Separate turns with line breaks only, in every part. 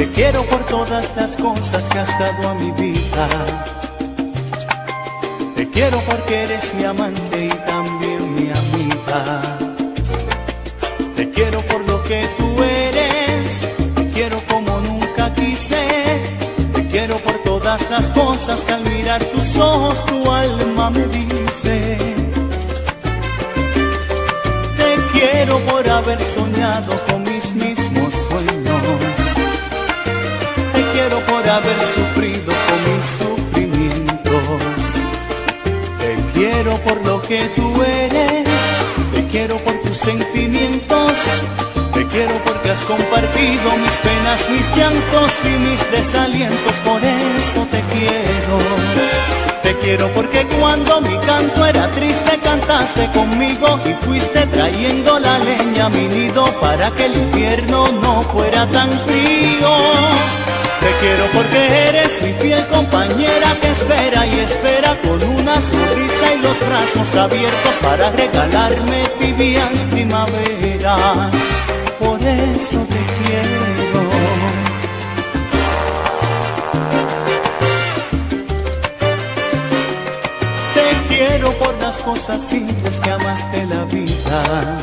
Te quiero por todas las cosas que has dado a mi vida. Te quiero porque eres mi amante y también mi amiga. Te quiero por lo que tú eres. Te quiero como nunca quise. Te quiero por todas las cosas que al mirar tus ojos tu alma me dice. Te quiero por haber soñado con mis mismos sueños. Te quiero por haber sufrido con mis sufrimientos. Te quiero por lo que tú eres. Te quiero por tus sentimientos. Te quiero porque has compartido mis penas, mis llantos y mis desalientos. Por eso te quiero. Te quiero porque cuando mi canto era triste cantaste conmigo y fuiste trayendo la leña a mi nido para que el invierno no fuera tan frío. Te quiero porque eres mi fiel compañera que espera y espera con una sonrisa y los brazos abiertos para regalarme tibias primaveras. Por eso te quiero. Te quiero por las cosas simples que amaste la vida.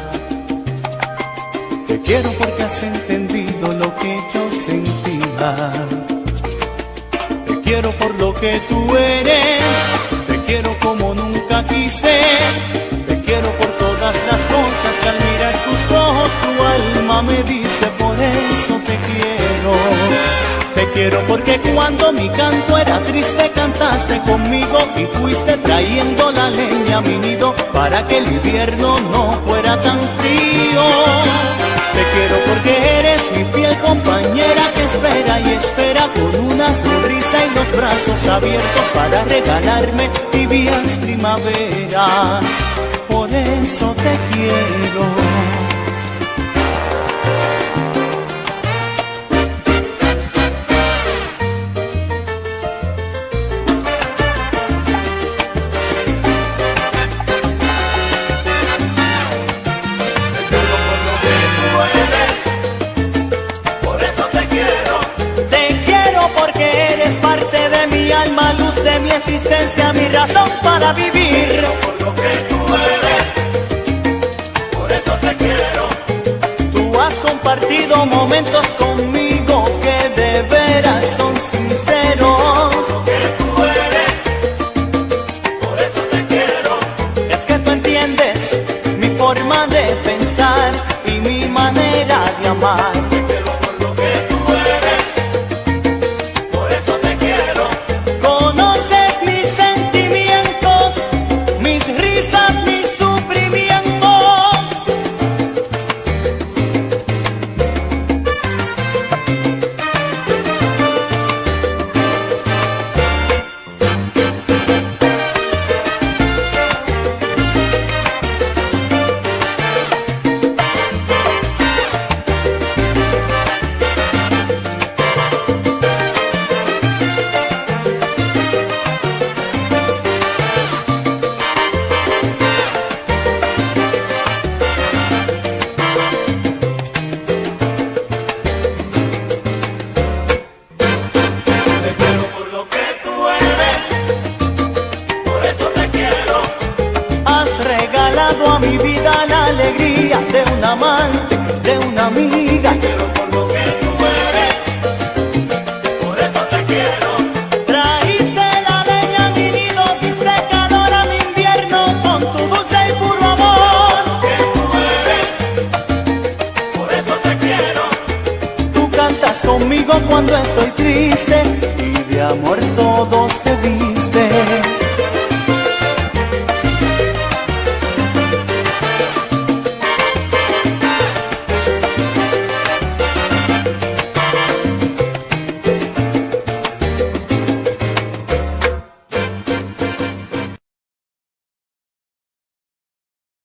Te quiero porque has entendido lo que yo sentía. Te quiero por lo que tú eres. Te quiero como nunca quise. Te quiero por todas las cosas que al mirar tus ojos tu alma me dice. Por eso te quiero. Te quiero porque cuando mi canto era triste cantaste conmigo y fuiste trayendo la leña a mi nido para que el invierno no fuera tan frío. Te quiero porque eres mi fiel compañera que espera y espera con una sonrisa y los brazos abiertos para regalarme tibias primaveras. Por eso te quiero. De mi existencia, mi razón para vivir.
Por lo que tú eres, por eso te quiero.
Tú has compartido momentos conmigo que de veras son sinceros.
Por lo que tú eres, por eso te quiero.
Es que tú entiendes mi forma de pensar y mi manera de amar. A mi vida la alegría de un amante, de una amiga.
Te quiero por lo que tú eres, por eso te quiero.
Traíste la leña a mi nido, diste calor a mi invierno con tu dulce y puro amor.
Por lo que tú eres, por eso te quiero.
Tú cantas conmigo cuando estoy triste y de amor todo se vive.